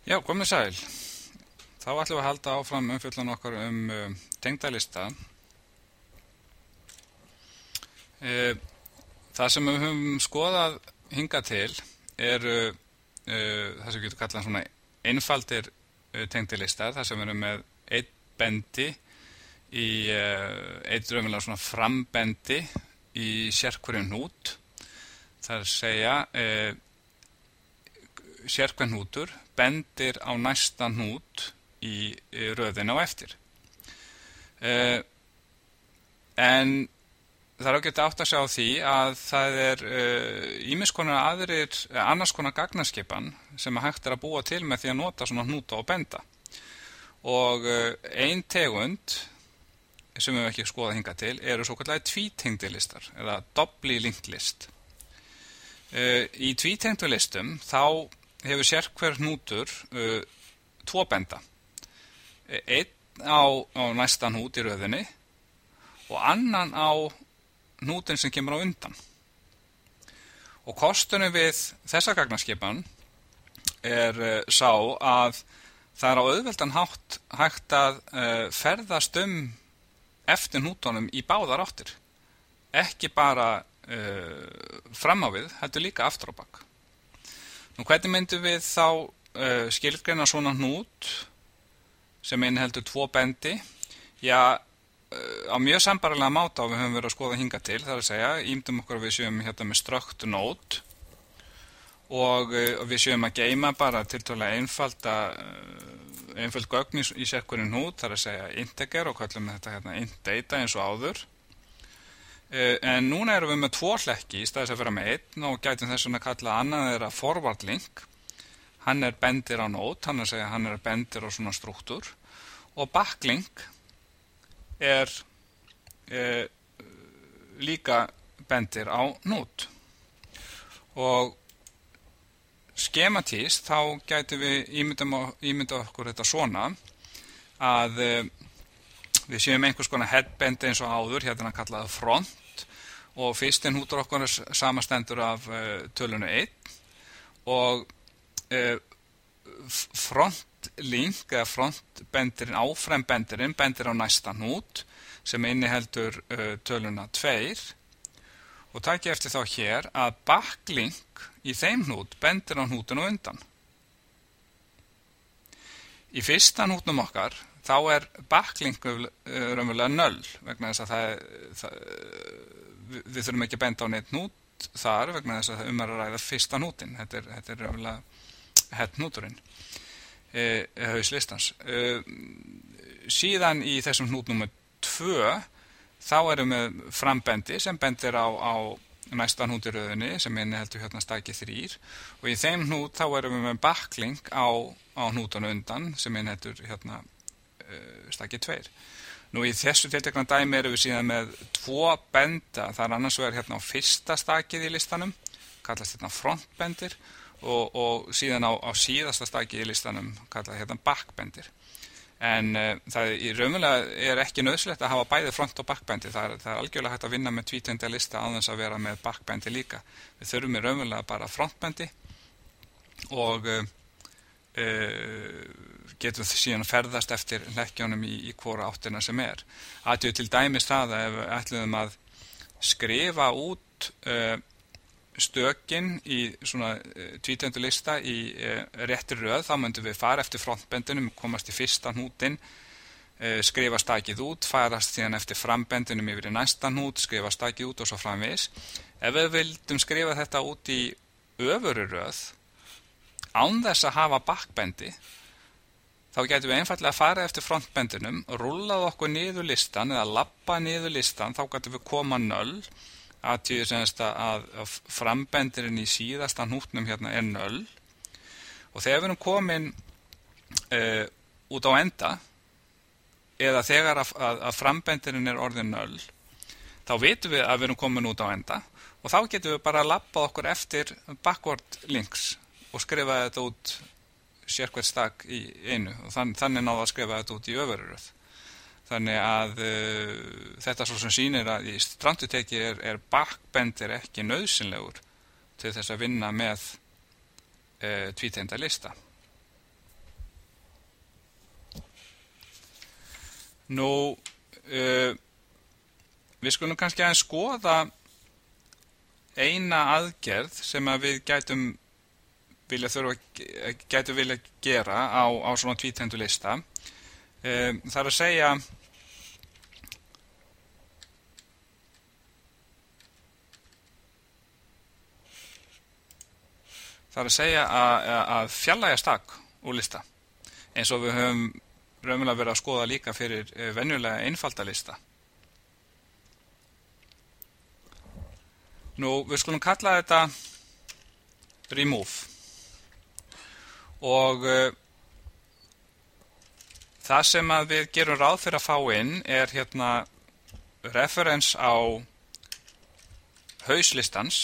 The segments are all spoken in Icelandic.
Já, komið sæl. Þá ætlum við að halda áfram umfjöllun okkar tengdalista. Það sem við höfum skoðað hingað til eru það sem getur kallað svona einfaldir tengdalistar, þar sem við erum með einn bendi í einn raunverulega svona frambendi í sérhverjum hnút. Það er að segja sérhver hnútur bendir á næsta hnút í röðina á eftir. En það er ágætt að átta sig á því að það er ýmiss konar annars konar gagnaskipan sem hægt er að búa til með því að nota svona hnúta og benda. Og ein tegund sem við ekki skoðað hingað til eru svokallaðir tvítengdilistar eða doubly linked list. Í tvítengdilistum þá hefur sérhver hnútur tvo benda. Einn á næsta hnút í röðinni og annan á hnútin sem kemur á undan. Og kosturinn við þessa gagnaskipan er sá að það er á auðveldan hátt hægt að ferðast eftir hnútunum í báðar áttir. Ekki bara fram á við, heldur líka aftur á bak. Nú, hvernig myndum við þá skilgreina svona hnút sem inniheldur tvo bendi? Já, á mjög sambærilega máta og við höfum verið að skoða hingað til, það er að segja, ímyndum okkur að við séum hérna með struct node og við séum að geyma bara tiltölulega einföld gögn í sérhverjum hnút, það er að segja integer og kallum þetta hérna int data eins og áður. En núna erum við með tvo hlekki í staðis að vera með einn og gætum þess að kalla annað þeirra forward link. Hann er bendir á node, hann er að segja hann er bendir á svona struktúr og backlink er líka bendir á node. Og skematíst þá gætum við ímynda okkur þetta svona að við séum einhvers konar headbendi eins og áður, hérna kallaði front og fyrsti hnútur okkar samastendur af tölunu 1 og frontlink eða frontbendirinn, áframbendirinn bendir á næsta hnút sem inniheldur töluna 2 og takið eftir þá hér að backlink í þeim hnút bendir á hnútinu undan. Í fyrsta hnútnum okkar þá er backlink raunverulega null vegna þess að við þurfum ekki að benda á neitt hnút þar vegna þess að það að ræða fyrsta hnútin. Þetta er raunverulega head hnúturinn, hauslistans. Síðan í þessum hnút númer 2 þá erum við frambendi sem bendir á næsta hnút í röðinni sem inniheldur hérna staki 3 og í þeim hnút þá erum við með backlink á hnútanu undan sem inniheldur hérna staki 2. Nú í þessu tiltekna dæmi erum við síðan með tvo benda, það er annars vegar hérna á fyrsta stakið í listanum, kallast hérna frontbendir og síðan á síðasta stakið í listanum kallast hérna backbendir. En það í raunverulega er ekki nauðsynlegt að hafa bæði front og backbendi, það er algjörlega hægt að vinna með tvítengda lista án þess að vera með backbendi líka. Við þurfum í raunverulega bara frontbendi og getum síðan ferðast eftir hlekkjónum í hvora áttina sem er. Athugið til dæmis það að ef við ætluðum að skrifa út stökin í svona tvítengdu lista í réttri röð, þá myndum við fara eftir frontbendinum, komast í fyrsta hnútin, skrifa stakið út, farast síðan eftir frambendinum yfir í næsta hnút, skrifa stakið út og svo framvegis. Ef við vildum skrifa þetta út í öfuru röð, án þess að hafa backbendi, þá getum við einfallega að fara eftir frontbendinum, rúllað okkur niður listan eða labba niður listan, þá getum við koma 0, aðtíðu semst að frambendirinn í síðasta hnútnum hérna er 0 og þegar við erum komin út á enda eða þegar að frambendirinn er orðin 0 þá vitum við að við erum komin út á enda og þá getum við bara að labba okkur eftir backward links og skrifa þetta út sérhvert stak í einu og þannig náða að skrifa þetta út í öfururöð. Þannig að þetta svo sem sýnir að í stranduteki er backbendir ekki nauðsynlegur til þess að vinna með tvítengda lista. Nú, við skulum kannski aðeins skoða eina aðgerð sem að við gætum vilja gera á svona tvítengdu lista. Það er að segja að fjarlægja stakk úr lista, eins og við höfum raunverulega verið að skoða líka fyrir venjulega einfalda lista. Nú, við skulum kalla þetta remove og það sem að við gerum ráð fyrir að fá inn er hérna reference á hauslistans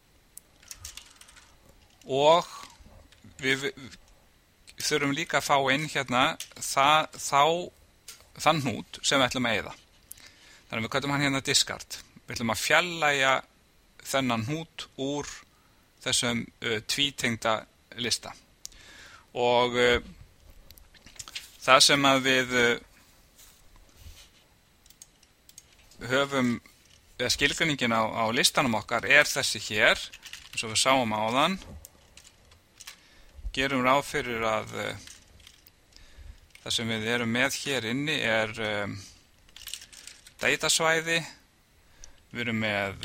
og við þurfum líka að fá inn hérna þann hnút sem við ætlum að eyða. Þannig að við köllum hann hérna discard. Við ætlum að fjarlægja þennan hnút úr þessum tvítengda lista. Og það sem að við höfum, skilgreiningin á listanum okkar er þessi hér, eins og við sáum áðan. Gerum ráð fyrir að það sem við erum með hér inni er datasvæði, við erum með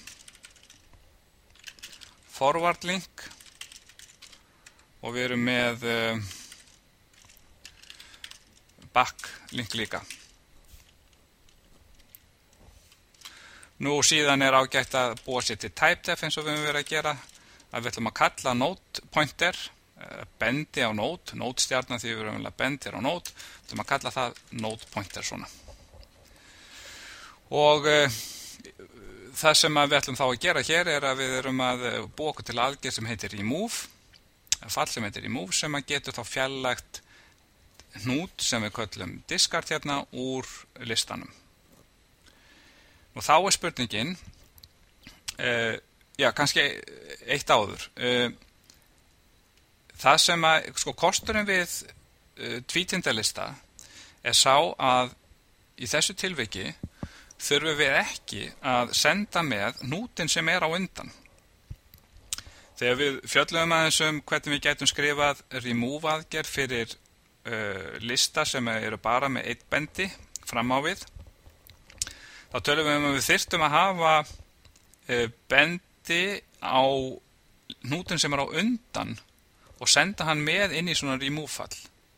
forward link og við erum með back link líka. Nú síðan er ágætt að búa sér til typedef eins og við höfum verið að gera, að við ætlum að kalla node pointer, bendi á node stjarnan því við erum að bendi á node, við ætlum að kalla það node pointer svona. Og það sem við ætlum þá að gera hér er að við erum að búa okkur til aðgerð sem heitir remove, fall sem heitir remove sem að getur þá fjarlægt hnút sem við köllum discard hérna úr listanum. Og þá er spurningin, kannski eitt áður. Það sem að, kosturinn við tvítengdalista er sá að í þessu tilviki þurfum við ekki að senda með hnútin sem er á undan. Þegar við fjöllum aðeins hvernig við gætum skrifað remove aðgerð fyrir lista sem eru bara með eitt bendi fram á við, þá tölum við að við þyrftum að hafa bendi á hnútin sem er á undan og senda hann með inn í svona remove fall.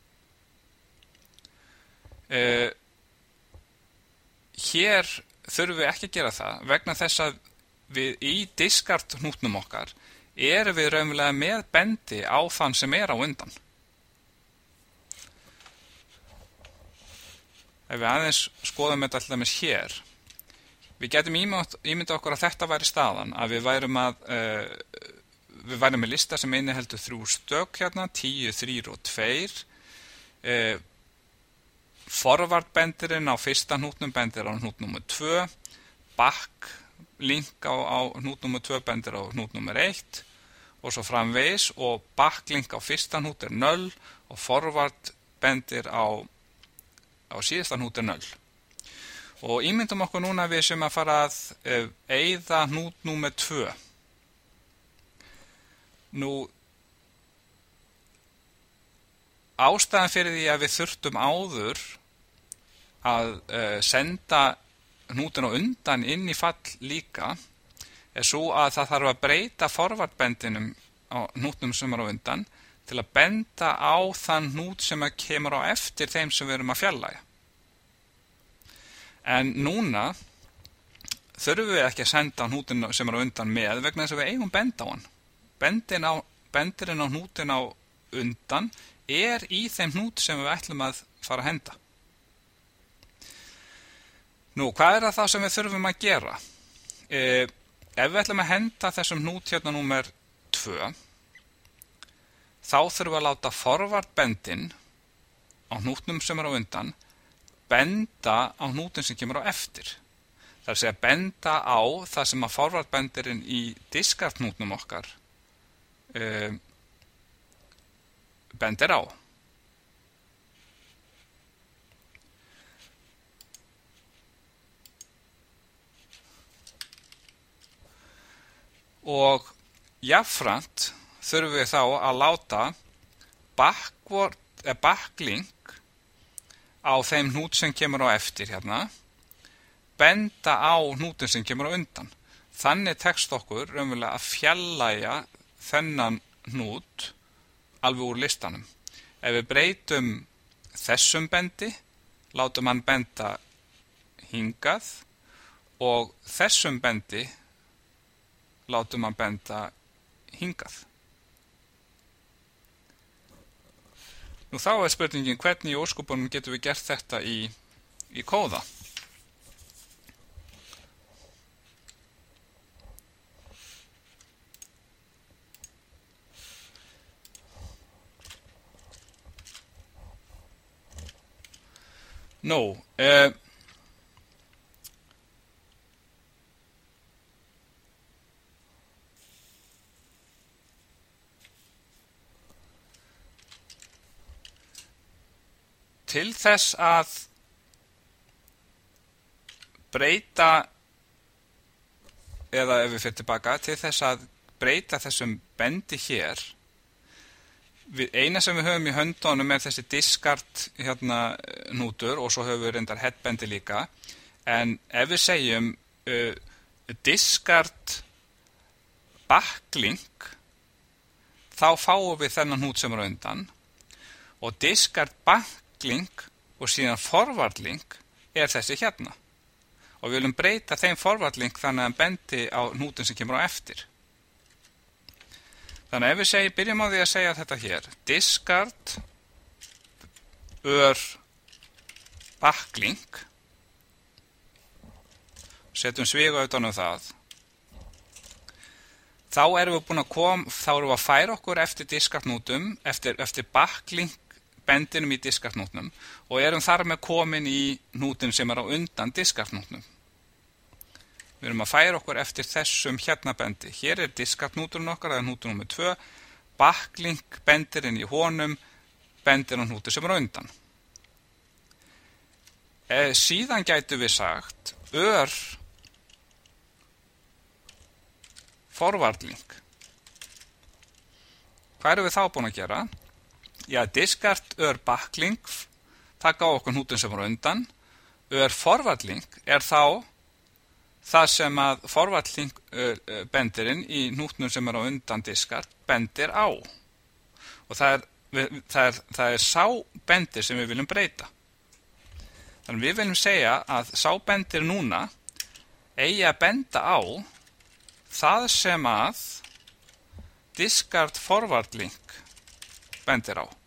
Hér þurfum við ekki að gera það vegna þess að við í discard hnútnum okkar erum við raunverulega með bendi á þann sem er á undan. Ef við aðeins skoðum þetta alltaf hér, við getum ímynda okkur að þetta væri staðan, að við værum með lista sem inniheldur 3 stök hérna, 10, 3 og 2. Forward bendirinn á fyrsta hnútnum bendir á hnút nummer 2, back link á hnút nummer 2 bendir á hnút nummer 1 og svo framvegis, og back link á fyrsta hnút er 0 og forward bendir á síðasta hnút er 0. Og ímyndum okkur núna við sem að fara að eyða hnút nummer 2. Nú, ástæðan fyrir því að við þurftum áður að senda hnútin á undan inn í fall líka er svo að það þarf að breyta forward bendinum á hnútnum sem er á undan til að benda á þann hnút sem kemur á eftir þeim sem við erum að fjarlægja. En núna þurfum við ekki að senda hnútin sem er á undan með vegna þess að við eigum benda á hann. Bendirinn á hnútin á undan er í þeim hnút sem við ætlum að fara að henda. Nú, hvað er það sem við þurfum að gera? Ef við ætlum að henda þessum hnút hérna númer 2, þá þurfum við að láta forward bendin á hnútnum sem er á undan benda á hnútin sem kemur á eftir. Það er að segja benda á það sem að forward bendirinn í discard hnútnum okkar bendir á. og jafnframt þurfum við þá að láta backlink á þeim hnút sem kemur á eftir hérna benda á hnútin sem kemur á undan. Þannig tekst okkur raunverulega að fjarlægja þennan hnút alveg úr listanum. Ef við breytum þessum bendi, látum hann benda hingað og þessum bendi látum hann benda hingað. Nú þá er spurningin hvernig í ósköpunum getum við gert þetta í kóða. Nú, til þess að breyta, eða ef við fyrir tilbaka, til þess að breyta þessum bendi hér, eina sem við höfum í höndunum er þessi discard hérna hnútur og svo höfum við reyndar headbendi líka, en ef við segjum discard backlink, þá fáum við þennan hnút sem er á undan, og discard backlink og síðan forward link er þessi hérna, og við viljum breyta þeim forward link þannig að hann bendi á hnútin sem kemur á eftir. Þannig að ef við byrjum á því að segja þetta hér, discard backlink, setjum sviga utan það, þá erum við búin að færa okkur eftir discard hnútum, eftir backlink bendinum í discard hnútnum og erum þar með komin í hnútin sem er á undan discard hnútnum. Við erum að færa okkur eftir þessum hérna bendi. Hér er discard hnúturinn okkar, það er hnútur nr. 2, backlink bendirinn í honum, bendir á hnútur sem er á undan. Síðan gætu við sagt forward link. Hvað erum við þá búin að gera? Já, discard backlink, taka á okkur hnútin sem er á undan. Forward link er þá það sem að forward link bendirinn í hnútnum sem er á undan discard bendir á. Og það er sá bendir sem við viljum breyta. Þannig við viljum segja að sá bendir núna eigi að benda á það sem að discard forward link bendir á.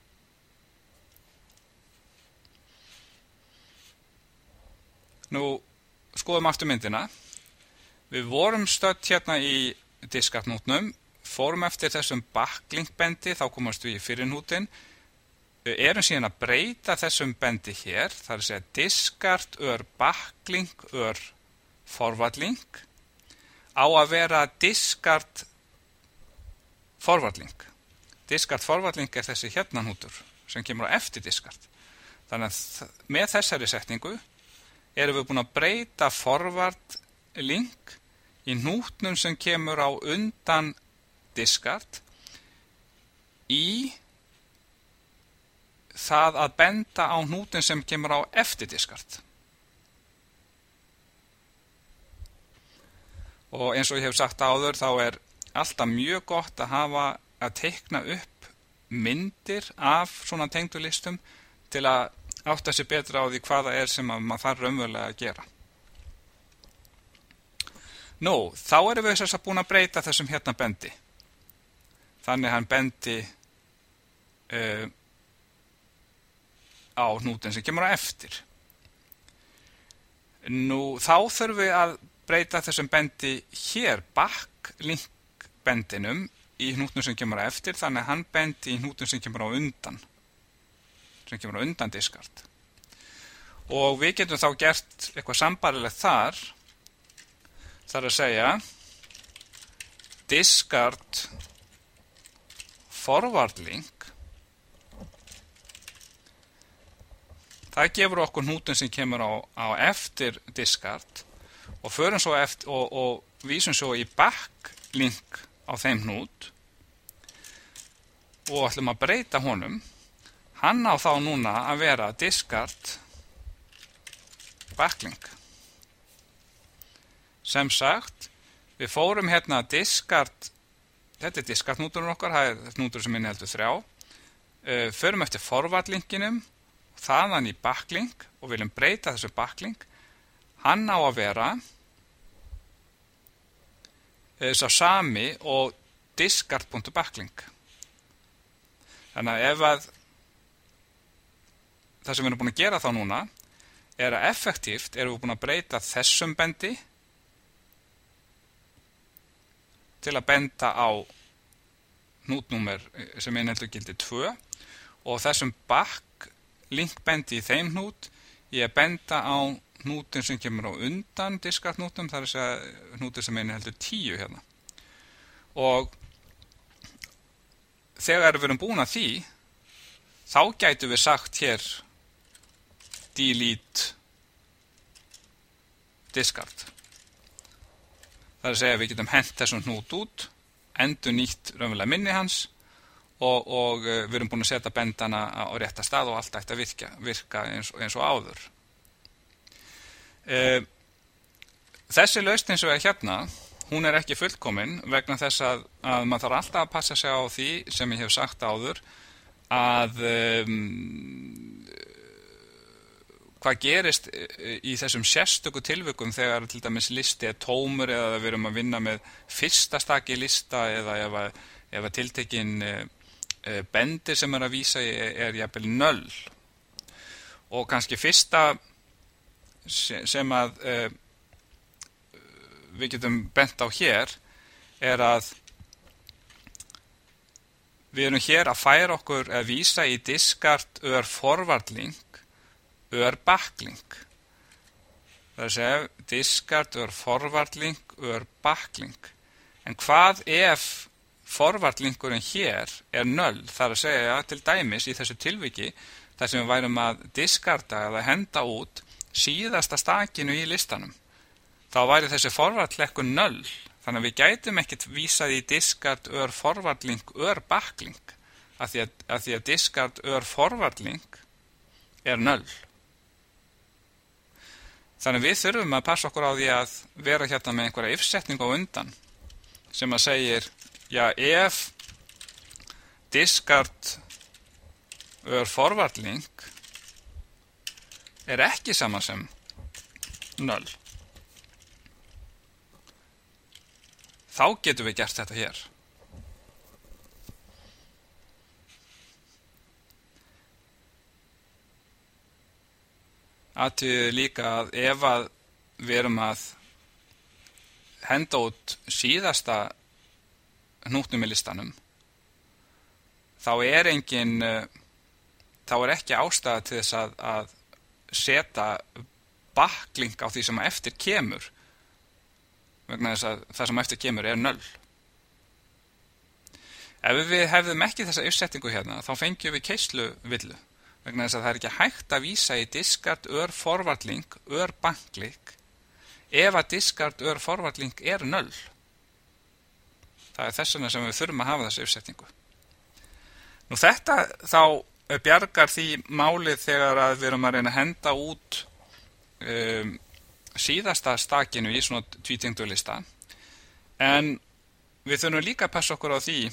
Nú skoðum aftur myndina. Við vorum stödd hérna í discard hnútnum, fórum eftir þessum backlink bendi, þá komast við í fyrir hnútin, erum síðan að breyta þessum bendi hér, það er að segja discard backlink forward link, á að vera discard forward link. Discard forward link er þessi hérna hnútur sem kemur á eftir discard. Þannig að með þessari setningu erum við búin að breyta forward link í hnútnum sem kemur á undan discard í það að benda á hnútin sem kemur á eftir discard. Og eins og ég hef sagt áður, þá er alltaf mjög gott að teikna upp myndir af svona tengdu listum til að átta sig betra á því hvaða er sem maður þarf raunverulega að gera. Nú, þá erum við þess að búin að breyta þessum hérna bendi. Þannig hann bendi á hnútin sem kemur á eftir. Nú, þá þurfum við að breyta þessum bendi hér, backlink bendinum í hnútnum sem kemur á eftir, þannig hann bendi í hnútnum sem kemur á undan. Sem kemur á undan discard. Og við getum þá gert eitthvað sambarilegt þar að segja discard forward link. Það gefur okkur hnútin sem kemur á eftir discard og förum svo eftir og vísum svo í link á þeim hnút og ætlum að breyta honum. Hann á þá núna að vera discard backlink. Sem sagt, við fórum hérna discard, þetta discard hnúturinn okkar, það hnútur sem inniheldur 3. Förum eftir forward linkinum, þaðan í backlink og viljum breyta þessu backlink. Hann á að vera sá sami og discard.backlink. Þannig að ef að það sem við erum búin að gera þá núna er að effektíft erum við búin að breyta þessum bendi til að benda á hnútnúmer sem inniheldur gildi 2 og þessum backlinkbendi í þeim hnút ég að benda á hnútin sem kemur á undan discard-hnútum, það er að segja hnútin sem inniheldur 10 hérna. Og þegar við erum búin að því, þá gætum við sagt hér delete discard. Það er að segja að við getum hent þessum hnút út, endur nýtt raunverulega minni hans og við erum búin að setja bendana á rétta stað og allt ætti að virka eins og áður. Þessi lausn eins og er hérna, hún er ekki fullkomin vegna þess að maður þarf alltaf að passa sig á því sem ég hef sagt áður að hvað gerist í þessum sérstöku tilvikum þegar til dæmis listi er tómur eða við erum að vinna með fyrsta staki lista eða ef að tiltekin bendir sem er að vísa er jafnvel null. Og kannski fyrsta sem að við getum bent á hér er að við erum hér að færa okkur að vísa í discard forward link backlink. Það er að segja discard forward link backlink. En hvað ef forward linkurinn hér er null? Það er að segja til dæmis í þessu tilviki þar sem við værum að discarda eða henda út síðasta stakinu í listanum. Þá væri þessi forward lekkur null. Þannig að við gætum ekkert vísað í discard forward link backlink af því að discard forward link er null. Þannig að við þurfum að passa okkur á því að vera hérna með einhverja if-setningu á undan sem að segir, já, ef discard forward link er ekki sama sem null, þá getum við gert þetta hér. Athugið líka að ef að við erum að henda út síðasta hnútnum í listanum, þá er ekki ástæða til þess að setja backlink á því sem eftir kemur, vegna þess að það sem eftir kemur er null. Ef við hefðum ekki þessa uppsetningu hérna, þá fengjum við keisluvillu, vegna þess að það er ekki hægt að vísa í discard forward link backlink ef að discard forward link er null. Það er þess vegna sem við þurfum að hafa þessa uppsetningu. Nú þetta þá bjargar því málið þegar að við erum að reyna að henda út síðasta stakinu í svona tvítengdu lista, en við þurfum líka að passa okkur á því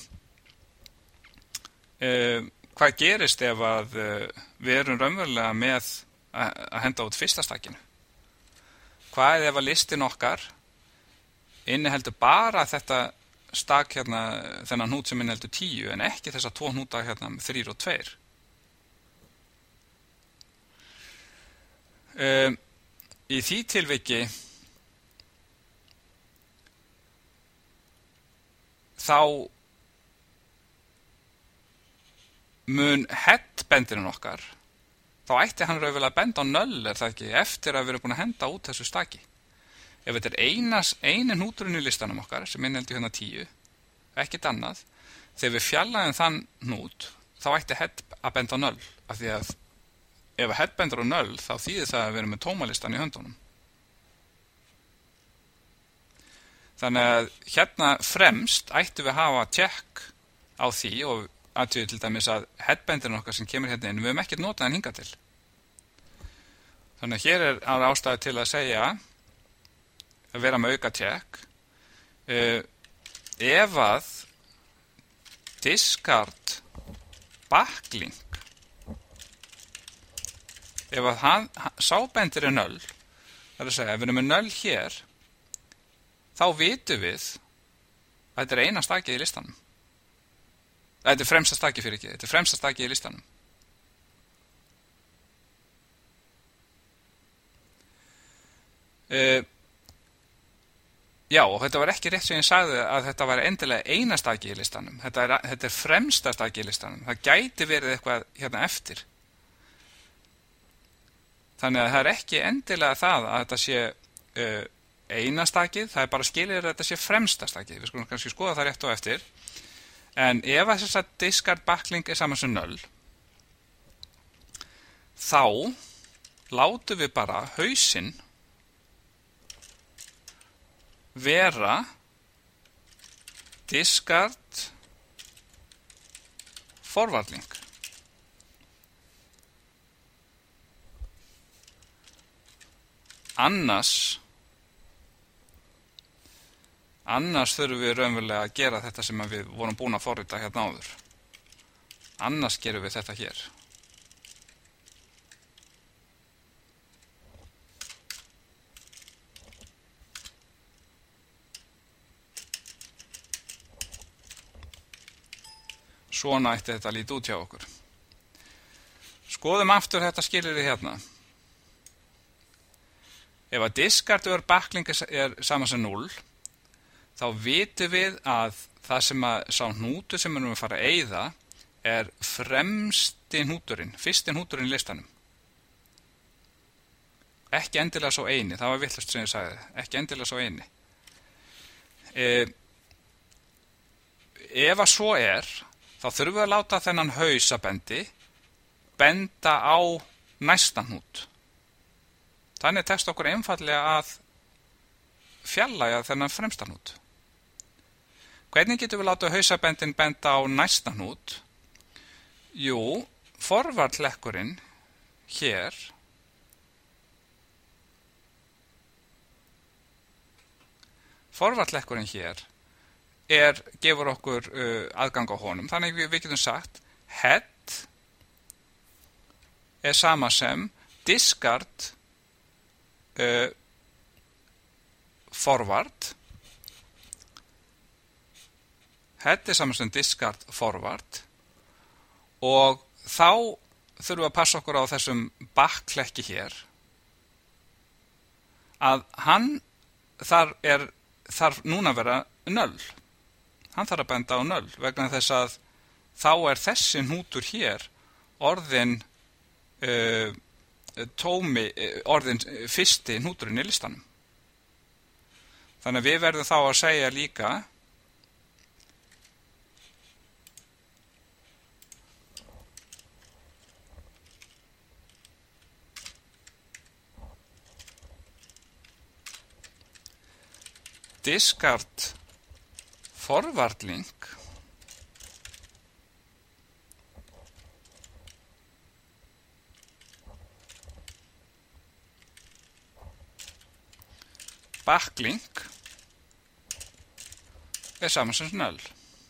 hvað gerist ef að við erum raunverulega með að henda út fyrsta stakinu. Hvað ef að listin okkar inniheldur bara þetta stak hérna, þennan hnút sem inniheldur 10 en ekki þessa 2 hnúta hérna 3 og 2. Í því tilviki þá mun head-bendurinn okkar, þá ætti hann raunverulega að benda á null, er það ekki, eftir að við erum búin að henda út þessu staki. Ef þetta er eini hnúturinn í listanum okkar, sem inniheldur hérna 10, ekkert annað, þegar við fjarlægjum þann hnút, þá ætti head að benda á null, af því að ef head bendur á null, þá þýðir það að við erum með tómalistan í höndunum. Þannig að hérna fremst ættum við að hafa check á því og aðtöðu til dæmis að headbandin okkar sem kemur hérna inn, við höfum ekkert notað hann hingað til. Þannig að hér er ástæða til að segja að vera með auka check. Ef að discard backlink, ef að sábendir er null, það er að segja, ef við erum með null hér, þá vitum við að þetta er eina stakið í listanum. Þetta er fremsta stakið fyrir ekki, þetta er fremsta stakið í listanum. Já, og þetta var ekki rétt sem ég sagði að þetta var endilega eina stakið í listanum. Þetta er fremsta stakið í listanum. Það gæti verið eitthvað hérna eftir. Þannig að það er ekki endilega það að þetta sé eina stakið, það er bara skilir að þetta sé fremsta stakið. Við skulum kannski skoða það rétt og eftir. En ef að þess að discard backlink er saman sem null, þá látum við bara hausinn vera discard forward link. Annars þurfum við raunverulega að gera þetta sem við vorum búin að forrita hérna áður. Annars gerum við þetta hér. Svona ætti þetta lítið út hjá okkur. Skoðum aftur þetta skilyrði hérna. Ef að discard backlink er saman sem 0, þá vitum við að það sem að sá hnútur sem við erum að fara að eyða er fremsti hnúturinn, fyrsti hnúturinn í listanum. Ekki endilega svo eini, það var vitlaust sem ég sagði, ekki endilega svo eini. Ef að svo er, þá þurfum við að láta þennan hausabendi benda á næsta hnút. Þannig tekst okkur einfallega að fjarlægja þennan fremsta hnút. Hvernig getum við láta hausabendin benda á næsta hnút? Jú, forvartlekkurinn hér gefur okkur aðgang á honum. Þannig við getum sagt head er sama sem discard forward. Head er sama sem discard forward og þá þurfum við að passa okkur á þessum bakklekki hér að hann þarf núna að vera null. Hann þarf að benda á null vegna þess að þá er þessi hnútur hér orðin orðin fyrsti hnúturinn í listanum. Þannig að við verðum þá að segja líka discard forward link backlink er saman sem null.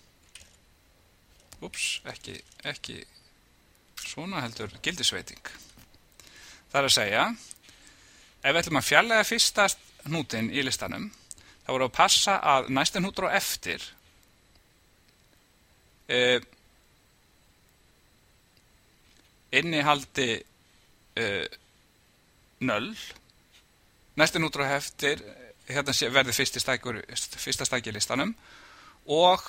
Ekki svona heldur gildisveiting. Það er að segja, ef við ætlum að fjarlægja fyrsta hnútinn í listanum, þá voru að passa að næsta hnútur á eftir innihaldi null. Næsta hnútur á eftir hérna verði fyrsta stæki í listanum og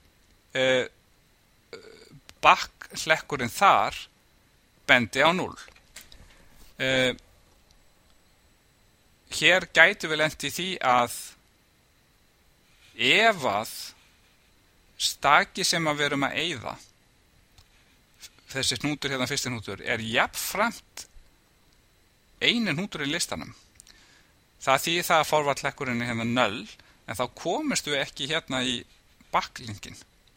bakklekkurinn þar bendi á 0. Hér gætu við lent í því að ef að staki sem að við erum að eyða, þessi hnútur hérna fyrsti hnútur, er jafnframt eini hnútur í listanum. Það þýðir það að forvartlekkurinn er hérna null, en þá komumst við ekki hérna í bakklingin.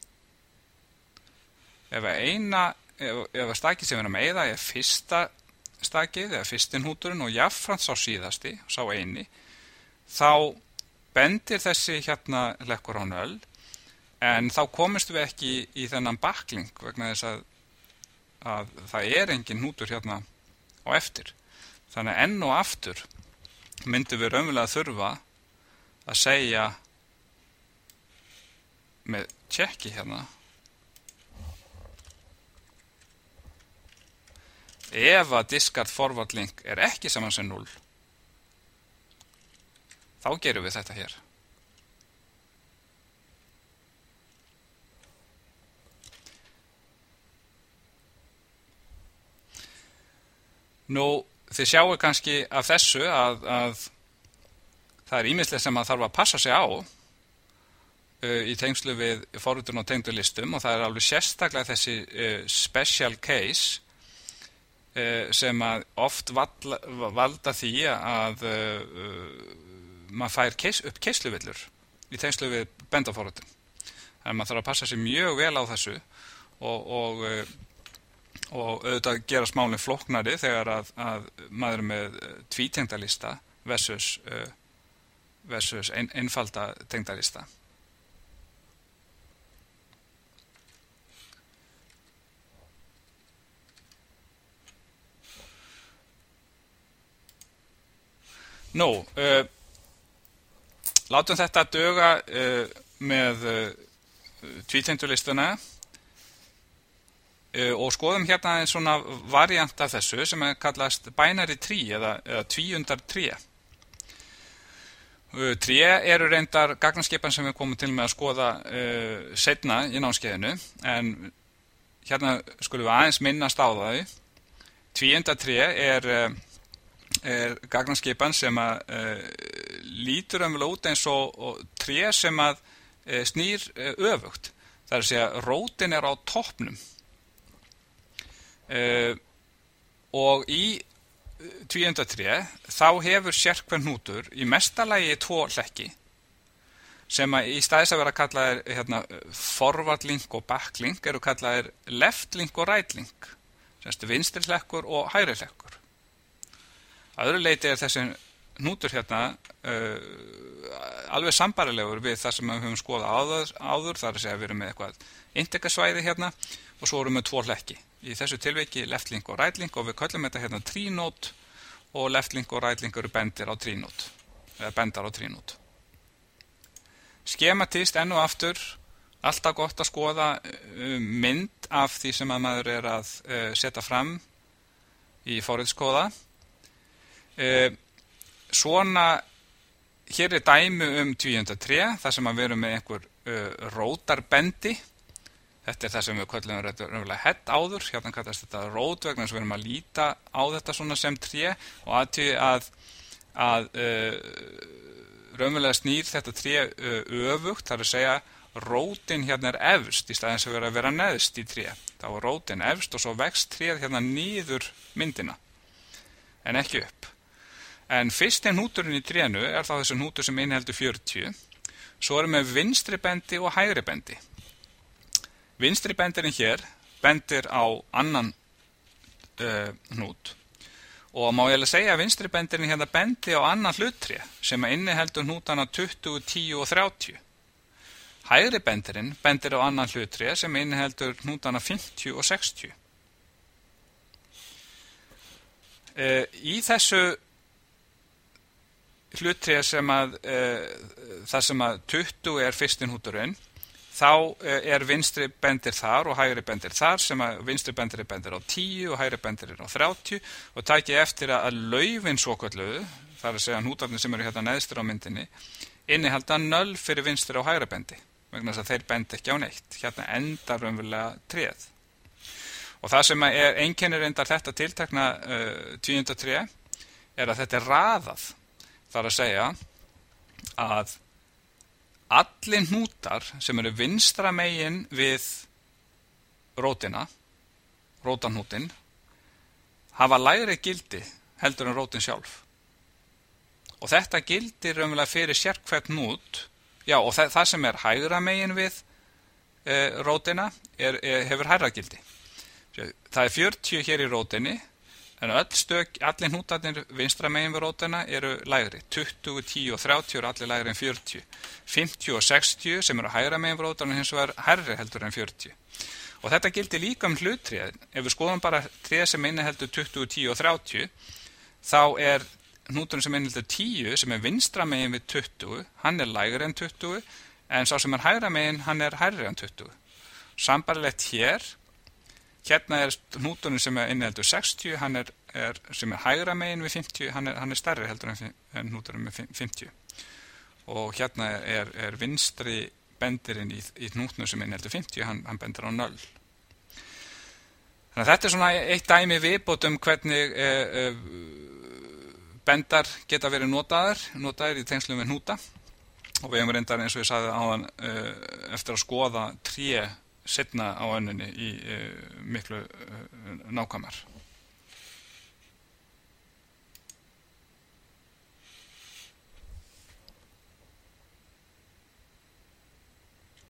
Ef stakið sem við erum að eyða er fyrsta stakið eða fyrsti hnúturinn og jafnframt sá síðasti, sá eini, þá bendir þessi hérna hlekkur á null, en þá komumst við ekki í þennan bakkling vegna þess að það er engin hnútur hérna á eftir. Þannig að enn og aftur myndum við raunverulega þurfa að segja með tjekki hérna, ef að discard forward link er ekki saman sem 0, þá gerum við þetta hér. Nú, þið sjáu kannski af þessu að það er ýmislegt sem að þarf að passa sig á í tengslu við forritun og tengdu listum, og það er alveg sérstaklega þessi special case sem að oft valda því að maður fær upp keysluvillur í tengslu við bendaforritun. Þannig að maður þarf að passa sig mjög vel á þessu og auðvitað gera smálinn flóknari þegar að maður er með tvítengdalista versus einfalda tengdalista. Nú, látum þetta duga með tvítengdalistuna og skoðum hérna einn svona variant af þessu sem kallast binary tree eða tvíundar tré. Tré eru reyndar gagnarskipan sem við komum til með að skoða seinna í námskeiðinu, en hérna skulum við aðeins minnast á það. Tvíundar tré er gagnarskipan sem lítur út eins og tré sem snýr öfugt. Það er að segja, rótin er á toppnum. Og í tvíundatré þá hefur sérhver hnútur í mesta lagi 2 hlekki sem í staðis að vera kallaðir hérna, forward link og back link eru kallaðir left link og right link, vinstri hlekkur og hægri hlekkur. Að öðru leyti er þessi hnútur hérna alveg sambærilegur við það sem við höfum skoðað áður, þar að segja við erum með eitthvað integersvæði hérna og svo erum við 2 hlekki. Í þessu tilviki left link og right link, og við köllum þetta hérna tree node, og left link og right link eru bendir á tree node, eða bendar á tree node. Skematist enn og aftur, alltaf gott að skoða mynd af því sem að maður er að setja fram í forritskóða. Svona, hér er dæmi tvíundatré, þar sem að við erum með einhver rótarbendi. Þetta er það sem við köllum raunverulega head áður, hérna kallast þetta rót vegna þess að við erum að líta á þetta svona sem tré, og að raunverulega snýr þetta tré öfugt, þar að segja rótin hérna er efst í staðinn sem að vera neðst í tré. Þá er rótin efst og svo vext tréð hérna niður myndina, en ekki upp. En fyrsti hnúturinn í trénu er þá þessi hnútur sem inniheldur 40, svo erum við vinstri bendi og hægri bendi. Vinstri bendirinn hér bendir á annan hnút, og má ég alveg segja að vinstri bendirinn hérna bendi á annan hluttré sem inniheldur hnútana 20, 10 og 30. Hægri bendirinn bendir á annan hluttré sem inniheldur hnútana 50 og 60. Í þessu hluttré sem þar sem að 20 er fyrsti hnúturinn, þá er vinstri bendir þar og hægri bendir þar, sem að vinstri bendir á 10 og hægri bendir á 30, og takið eftir að laufin svokölluðu, þar að segja hnútarnir sem eru hérna neðstir á myndinni, innihalda 0 fyrir vinstri og hægri bendi, vegna þess að þeir bendi ekki á neitt. Hérna endar raunverulega tréð. Og það sem einkennir reyndar þetta tiltekna tvíundatré er að þetta er raðað, þar að segja að allir hnútar sem eru vinstra megin við rótanhnútin, hafa lægri gildi heldur en rótin sjálf. Og þetta gildir raunverulega fyrir sérhvert hnút Já, og það sem hægra megin við rótina hefur hærra gildi. Það 40 hér í rótinni, en allir hnútarnir vinstra megin við rótina eru lægri. 20, 10 og 30 eru allir lægri en 40. 50 og 60 sem eru hægra megin við rótina hins vegar hærri heldur en 40. Og þetta gildi líka hluttréð. Ef við skoðum bara tréð sem inniheldur 20, 10 og 30, þá hnúturinn sem inniheldur 10, sem vinstra megin við 20, hann lægri en 20, en sá sem hægra megin, hann hærri en 20. Sambarlegt hér, hérna hnúturinn sem inniheldur 60, hann sem hægra megin við 50, hann stærri heldur en hnúturinn með 50. Og hérna vinstri bendirinn í hnútnum sem inniheldur 50, hann bendir á 0. Þannig að þetta svona eitt dæmi viðbót hvernig bendar geta verið notaðir í tengslum við hnúta, og við hefum reyndar, eins og ég sagði áðan, eftir að skoða tré seinna á önnunni í miklu nákvæmar.